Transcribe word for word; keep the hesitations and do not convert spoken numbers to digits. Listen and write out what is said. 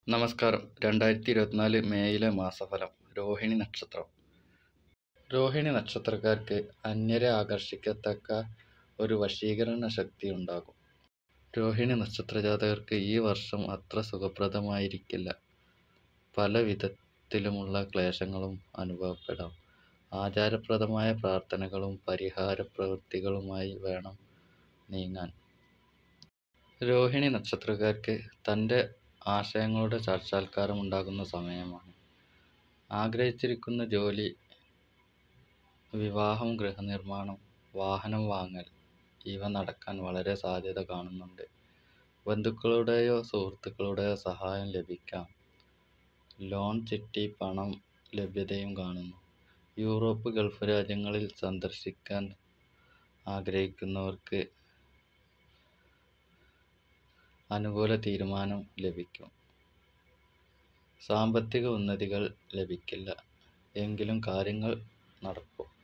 നമസ്കാരം. രണ്ടായിരത്തി ഇരുപത്തിനാല് മേയിലെ മാസഫലം. രോഹിണി നക്ഷത്രം. രോഹിണി നക്ഷത്രക്കാർക്ക് അന്യരെ ആകർഷിക്കത്തക്ക ഒരു വശീകരണ ശക്തി ഉണ്ടാകും. രോഹിണി നക്ഷത്രജാതകർക്ക് ഈ വർഷം അത്ര സുഖപ്രദമായിരിക്കില്ല. പല വിധത്തിലുമുള്ള ക്ലേശങ്ങളും അനുഭവപ്പെടാം. ആചാരപ്രദമായ പ്രാർത്ഥനകളും പരിഹാര പ്രവൃത്തികളുമായി വേണം നീങ്ങാൻ. രോഹിണി നക്ഷത്രക്കാർക്ക് തൻ്റെ ആശയങ്ങളുടെ സാക്ഷാത്കാരം ഉണ്ടാകുന്ന സമയമാണ്. ആഗ്രഹിച്ചിരിക്കുന്ന ജോലി, വിവാഹം, ഗൃഹനിർമ്മാണം, വാഹനം വാങ്ങൽ ഇവ നടക്കാൻ വളരെ സാധ്യത കാണുന്നുണ്ട്. ബന്ധുക്കളുടെയോ സുഹൃത്തുക്കളുടെയോ സഹായം ലഭിക്കാം. ലോൺ, ചിട്ടി, പണം ലഭ്യതയും കാണുന്നു. യൂറോപ്പ്, ഗൾഫ് രാജ്യങ്ങളിൽ സന്ദർശിക്കാൻ ആഗ്രഹിക്കുന്നവർക്ക് അനുകൂല തീരുമാനം ലഭിക്കും. സാമ്പത്തിക ഉന്നതികൾ ലഭിക്കില്ല, എങ്കിലും കാര്യങ്ങൾ നടക്കും.